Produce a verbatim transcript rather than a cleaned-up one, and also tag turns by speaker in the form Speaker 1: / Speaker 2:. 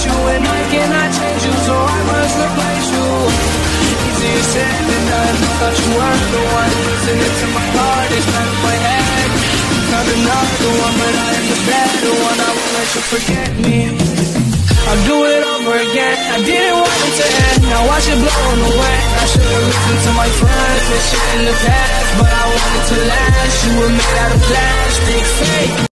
Speaker 1: you, and I cannot change you, so I must replace you. Easier said than done. I thought you were the one listening to my heart, it's not in my head. Found another one, but I am the better one. I won't let you forget me. I'll do it over again. I didn't want it to end. Now watch it blown away. I should've listened to my friends and shit in the past, but I wanted to last. You were made out of plastic, fake.